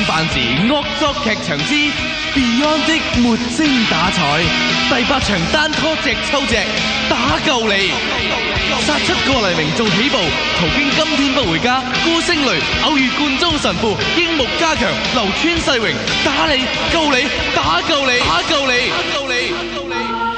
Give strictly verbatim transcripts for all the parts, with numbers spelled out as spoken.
犯時惡作劇場之 Beyond 的沒精打采，第八場單拖隻抽隻打救你，殺出個黎明做起步，途經今天不回家，孤星雷偶遇冠忠神父，櫻木加強流川世榮打你救你打救你打救你打救你打救你。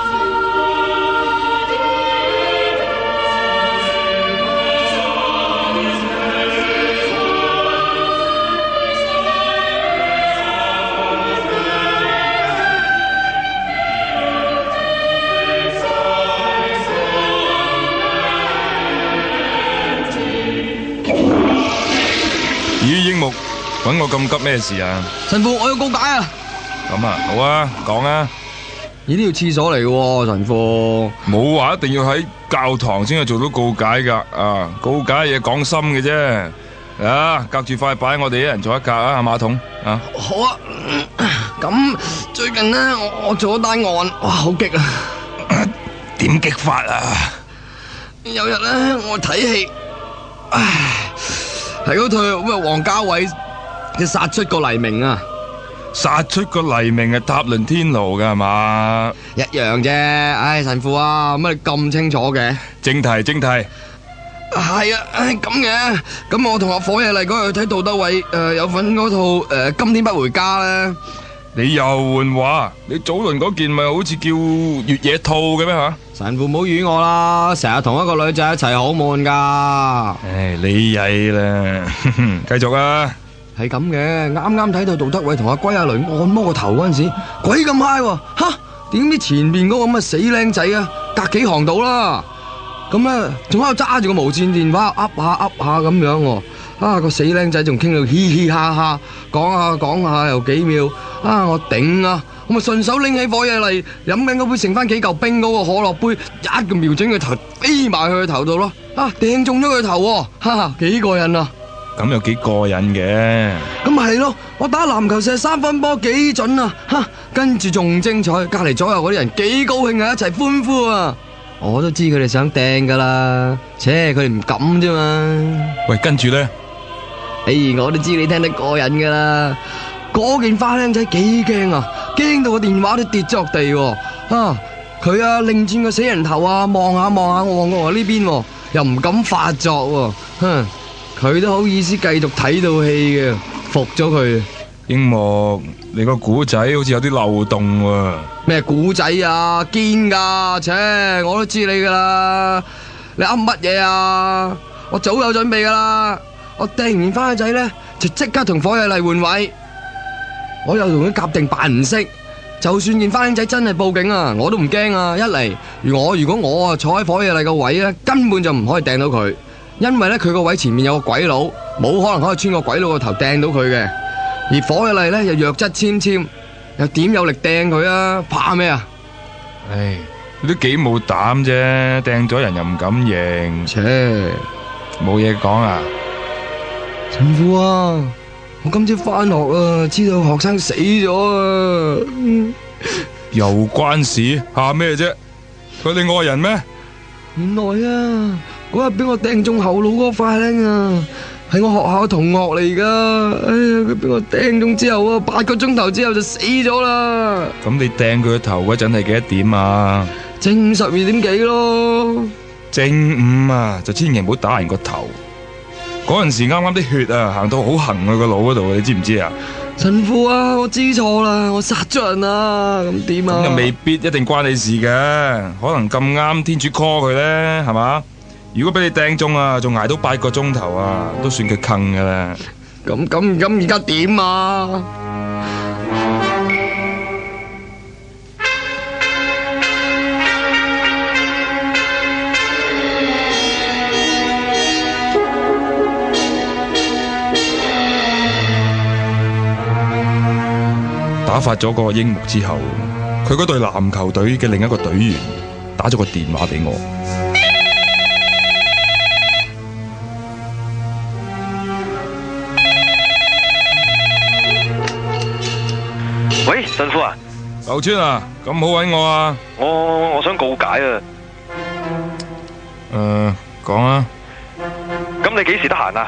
咦，櫻木，搵我咁急咩事啊？ 神父，我要告解啊！ 咁啊，好啊，講啊。 呢啲要廁所嚟嘅喎，神父。 冇話一定要喺教堂先係做到告解噶，啊，告解嘢講心嘅啫。啊，隔住塊板，我哋一人做一格啊，馬桶啊。 好啊，咁最近呢，我我做咗單案，哇，好激啊！ 點激發啊？ 有日呢，我睇戲，唉。係嗰套咁啊，王家衛嘅殺出個黎明啊！ 殺出個黎明係塔倫天奴噶係嘛？ 一樣啫，唉，神父啊，乜你咁清楚嘅？ 正題正題， 係啊，唉咁嘅，咁我同阿火野麗嗰日去睇杜德偉誒有份嗰套誒《今天不回家》咧。 你又換話？你早輪嗰件咪好似叫越野兔嘅咩吓？ 神父唔好語我啦，成日同一個女仔一齊好悶噶。 唉，你曳啦，繼續啊！ 係咁嘅，啱啱睇到杜德偉同阿龜阿雷按摩個頭嗰陣時，鬼咁嗨喎！吓，點知前面嗰個咁嘅死靚仔啊，隔幾行到啦，咁咧仲喺度揸住個無線電話噏下噏下咁樣喎。啊，個死靚仔仲傾到嘻嘻哈哈，講下講下又幾秒。啊，我頂啊！我咪順手拎起火嘢嚟飲緊嗰杯剩翻幾嚿冰嗰個可樂杯，一個瞄準佢頭飛埋去佢頭度咯。啊，掟中咗佢頭喎，哈哈，幾過癮啊！ 咁又幾過癮嘅。 咁咪係咯，我打籃球射三分波幾準啊！哈，跟住仲精彩，隔籬左右嗰啲人幾高興啊，一齊歡呼啊！我都知佢哋想掟噶啦，切，佢哋唔敢啫嘛。 喂，跟住咧， 哎，我都知你聽得過癮噶啦。嗰件花靚仔幾驚啊！驚到個電話都跌咗落地喎。啊，佢啊擰轉個死人頭啊，望下望下我我呢邊，又唔敢發作喎。哼，佢都好意思繼續睇到戲嘅，服咗佢。 櫻木，你個古仔好似有啲漏洞喎。 咩古仔啊？堅噶，切，我都知你噶啦。你噏乜嘢啊？我早有準備噶啦。我掟完花仔咧，就即刻同火野麗換位。我又同佢夾定扮唔識，就算件花靚仔真係報警啊，我都唔驚啊！一嚟，如我如果我啊坐喺火野麗個位咧，根本就唔可以掟到佢，因為咧佢個位前面有個鬼佬，冇可能可以穿個鬼佬個頭掟到佢嘅。而火野麗咧又弱質纖纖，又點有力掟佢啊？怕咩啊？ 唉，你都幾冇膽啫，掟咗人又唔敢認， 切， 冇嘢講啊！ 神父啊！我今朝翻學啊，知道學生死咗啊！ 又關事？怕咩啫？佢哋愛人咩？ 原來啊，嗰日俾我掟中後腦嗰塊咧啊，係我學校同學嚟噶。哎呀，佢俾我掟中之後啊，八個鐘頭之後就死咗啦。 咁你掟佢個頭嗰陣係幾多點啊？ 正午十二點幾咯。 正午啊，就千祈唔好打人個頭。嗰陣時啱啱啲血啊行到好行去個腦嗰度，你知唔知啊？ 神父啊，我知錯啦，我殺咗人啊，咁點啊？ 咁又未必一定關你事嘅，可能咁啱天主 call 佢咧，係嘛？如果俾你掟中啊，仲挨到八個鐘頭啊，都算佢坑噶啦。 咁咁咁而家點啊？ 打發咗個櫻木之後，佢嗰隊籃球隊嘅另一個隊員打咗個電話俾我。 喂，神父啊， 劉川啊，咁好揾我啊？ 我我想告解啊。 誒，講啊。 咁你幾時得閒啊？我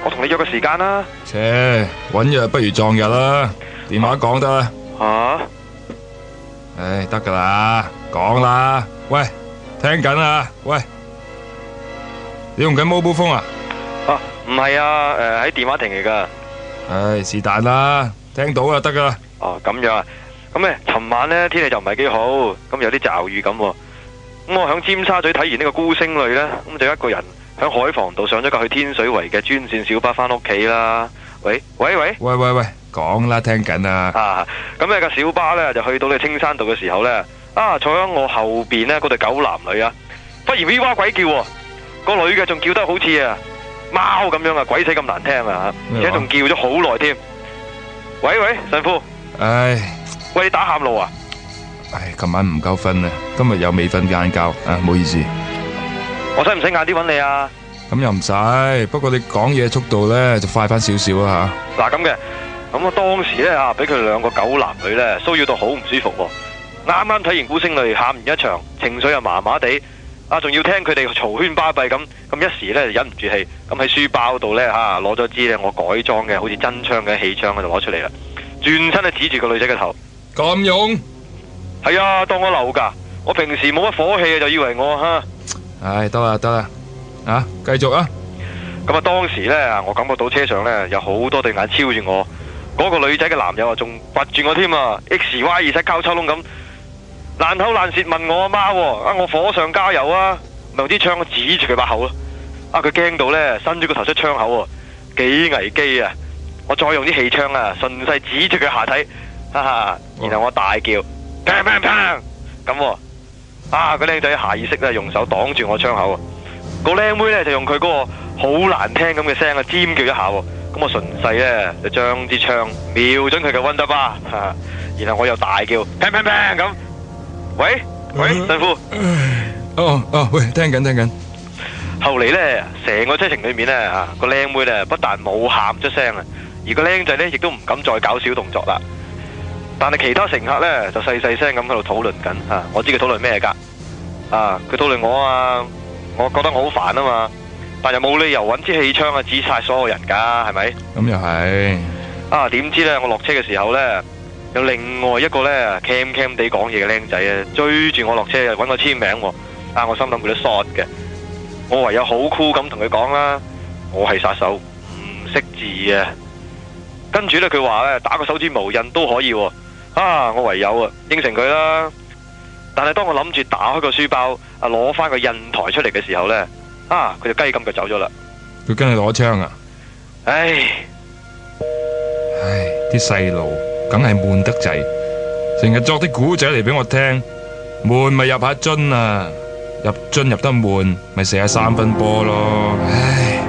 我同你約個時間啦。 切，揾日不如撞日啦，電話講得啦。 吓？ 唉，得噶啦，講啦。喂，聽緊啊？喂，你用緊 mobile phone 啊？ 啊，唔係啊，誒喺電話亭嚟噶。 唉，是但啦，聽到就得噶啦。 哦，咁樣啊。咁咧，尋晚呢天氣就唔係幾好，咁有啲驟雨咁。咁我響尖沙咀睇完呢個孤星淚呢，咁就一個人響海防道上咗架去天水圍嘅專線小巴翻屋企啦。喂喂喂， 喂喂喂，講啦，聽緊啊。 啊，咁呢架小巴呢，就去到呢青山道嘅時候呢，啊坐喺我後邊呢嗰對狗男女啊，忽然 V 哇鬼叫喎，個女嘅仲叫得好似啊貓咁樣啊，鬼死咁難聽啊，而且仲叫咗好耐添。喂喂，神父， 唉， 喂你打喊路啊？ 唉，琴晚唔夠瞓啊，今日又未瞓晏覺啊，唔好意思。 我使唔使晏啲揾你啊？ 咁又唔使，不過你講嘢速度呢就快翻少少啊吓。嗱咁嘅，咁我當時呢，啊，俾佢哋兩個狗男女呢騷擾到好唔舒服喎。啱啱睇完孤星淚，喊完一場，情緒又麻麻地，啊仲要聽佢哋嘈喧巴閉咁，咁一時呢就忍唔住氣，咁喺書包度呢，吓攞咗支呢我改裝嘅好似真槍嘅氣槍就攞出嚟啦，轉身呢指住個女仔嘅頭。 咁勇？ 係啊，當我流噶，我平時冇乜火氣啊，就以為我吓。 唉，得啦得啦，啊，繼續啊。 咁啊，當時呢，我感覺到車上呢有好多對眼超住我，嗰、個女仔嘅男友啊，仲掘住我添啊 ，X Y 二七交抽窿咁，爛口爛舌問我阿媽喎，啊我火上加油啊，咪用支槍指住佢把口咯，啊佢驚到呢，伸咗個頭出窗口喎，幾危機啊！我再用啲氣槍啊，順勢指住佢下體，哈哈，然後我大叫，砰砰砰咁喎。啊！個靚仔下意識咧用手擋住我窗口啊，個靚妹咧就用佢嗰個好難聽咁嘅聲啊尖叫一下喎，咁我順勢咧就將支槍瞄準佢嘅溫德巴，然後我又大叫砰砰砰咁，喂喂神父， 哦哦，喂，聽緊聽緊。 後嚟咧成個車程裏面咧啊個靚妹咧不但冇喊出聲啊，而個靚仔咧亦都唔敢再搞小動作啦。但係其他乘客呢，就細細聲咁喺度討論緊吓，我知佢討論咩噶，啊佢討論我啊，我覺得我好煩啊嘛，但又冇理由揾支氣槍啊指晒所有人噶，係咪？ 咁又係。 啊點知呢？我落車嘅時候呢，有另外一個呢 cam cam 地講嘢嘅靚仔啊，追住我落車啊，揾我簽名喎，啊我心諗佢都 short 嘅，我唯有好酷咁同佢講啦，我係殺手，唔識字啊，跟住呢，佢話呢，打個手指模印都可以喎。啊！我唯有啊應承佢啦，但係當我諗住打開個書包啊攞翻個印台出嚟嘅時候呢，啊佢就雞咁腳走咗啦。 佢跟你攞槍啊？ 唉唉，啲細路梗係悶得滯，成日作啲古仔嚟俾我聽，悶咪入下樽啊，入樽入得悶咪射下三分波咯。唉。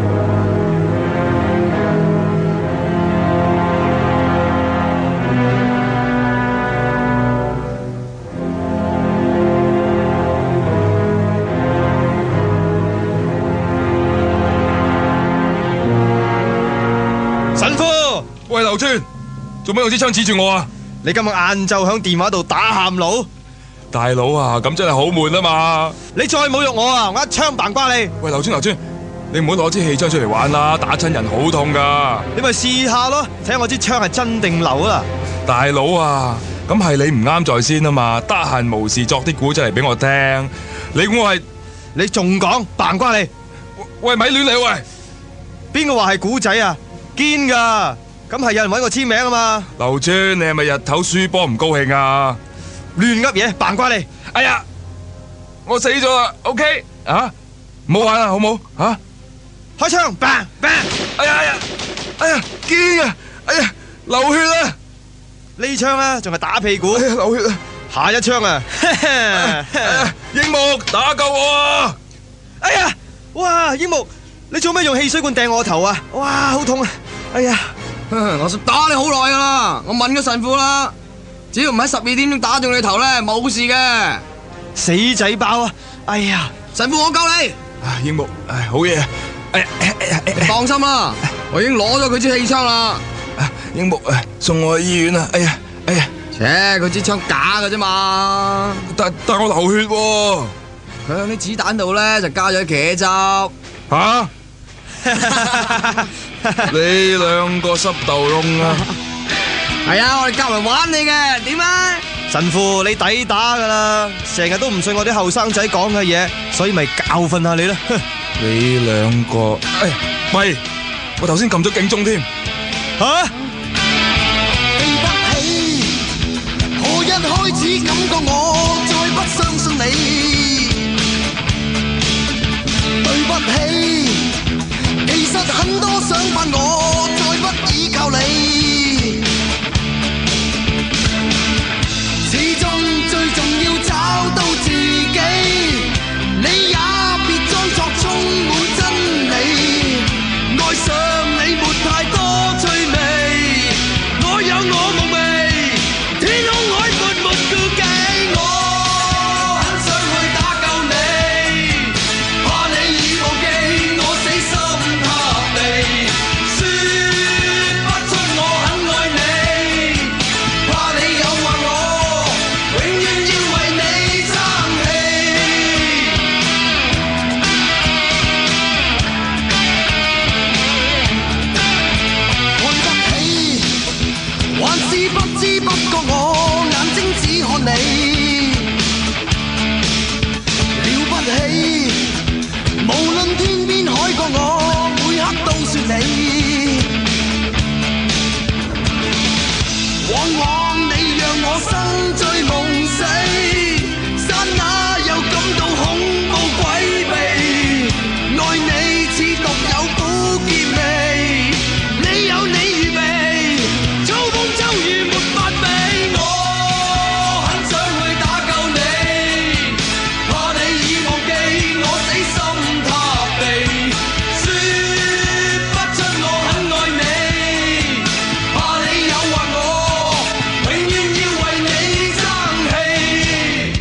喂，劉川，做咩用支槍指住我啊？ 你今日晏晝響電話度打喊路， 大佬啊，咁真係好悶啊嘛！ 你再侮辱我啊，我一槍扮瓜你！ 喂，劉川，劉川，你唔好攞支氣槍出嚟玩啦，打親人好痛噶。 你咪試下咯，睇下我支槍係真定流啊！ 大佬啊，咁係你唔啱在先啊嘛，得閒無事作啲古仔嚟俾我聽。你估我係？ 你仲講扮瓜你？ 喂，咪亂嚟喂！ 邊個話係古仔啊？堅噶！咁係有人搵我簽名啊嘛！ 劉川，你係咪日頭輸波唔高興啊？ 亂噏嘢，扮瓜你！ 哎呀，我死咗啦 ！OK， 啊，唔好玩啦，好唔好？啊， 開槍，bang bang！ 哎呀哎呀，哎呀，堅啊！哎呀，流血啊！ 呢槍啊，仲係打屁股， 哎呀，流血啊！ 下一槍啊！ 櫻木，打救我啊！ 哎呀，哇，櫻木，你做咩用汽水罐掟我頭啊？哇，好痛啊！哎呀！ 我打你好耐噶啦，我問咗神父啦，只要唔喺十二點鐘打中你頭咧，冇事嘅。 死仔包啊！哎呀， 神父我救你。 啊，櫻木，唉，好嘢啊！哎呀， 放心啦，我已經攞咗佢支氣槍啦。 櫻木，送我去醫院啊！哎呀，哎呀， 切，佢支槍假嘅啫嘛。 但但我流血喎。 佢喺啲子彈度咧就加咗茄汁。 吓？ 你兩個濕豆窿啊！ 係啊，我哋教人玩你嘅，點啊？ 神父你抵打噶啦，成日都唔信我啲後生仔講嘅嘢，所以咪教訓下你啦。 你兩個，哎，喂，我頭先撳咗警鐘添。 吓？ 記不起何日開始感覺我再不相信你，對不起，其實很多想法我再不依靠你，始終最重要找到自己，你也別裝作充滿真理，愛上你沒太多趣味，我有我夢寐，天空海闊沒顧忌，我很想去打救你，怕你已忘記我死心塌地，說不出我很愛你，怕你誘惑我，永遠要為你爭氣。看得起，還是不知不覺我眼睛只看你，了不起，無論天邊海角我每刻都說你，往往你讓我生醉夢死，剎那又感到恐怖詭秘，愛你似獨有苦澀味，你有你預備，操風周瑜沒法比，我很想去打救你，怕你已忘記我死心塌地，說不出我很愛你，怕你誘惑我，永遠要為你爭氣。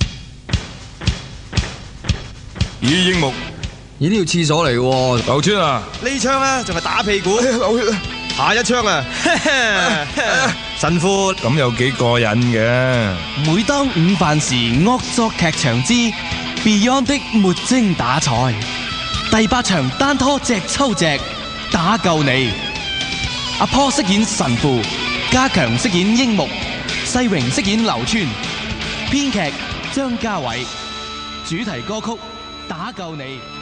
咦，櫻木， 咦，呢條廁所嚟嘅喎， 劉川啊， 呢槍啊，仲係打屁股， 流血啊！ 下一槍啊！神父， 咁有幾過癮嘅。 每當午飯時，惡作劇場之 Beyond 的沒精打采，第八場單拖隻抽隻打救你。阿坡飾演神父，家強飾演櫻木，世榮飾演流川，編劇張家偉，主題歌曲打救你。